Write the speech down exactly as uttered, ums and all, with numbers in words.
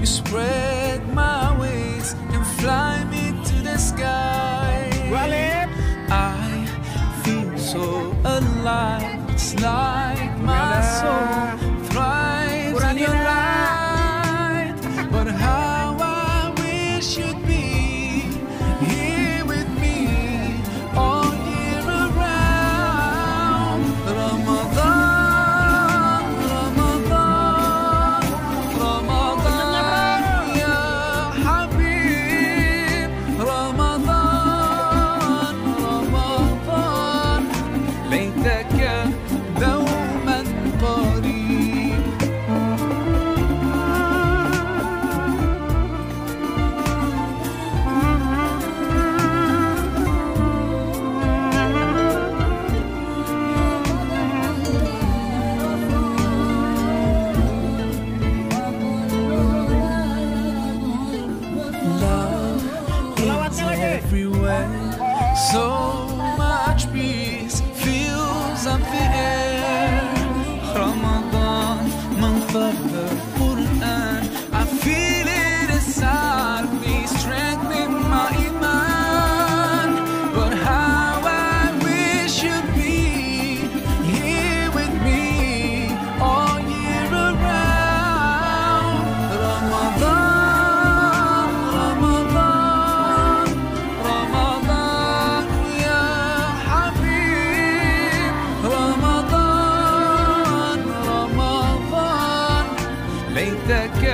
spread my wings and fly me to the sky. I feel so alive. It's like my soul thrives in your light. But how I wish you'd be here with me all year around. Ramadan, Ramadan, Ramadan, ya Habib. Ramadan, Ramadan, ليتك دوما قريب. Love is everywhere. So much peace fills up the air. Ramadan, month of the Quran. I feel it inside me, strengthening my iman. But how I wish you'd be here with me all year around. Ramadan, Ramadan, Ramadan, ya Habib. Ramadan, Ramadan, ليتك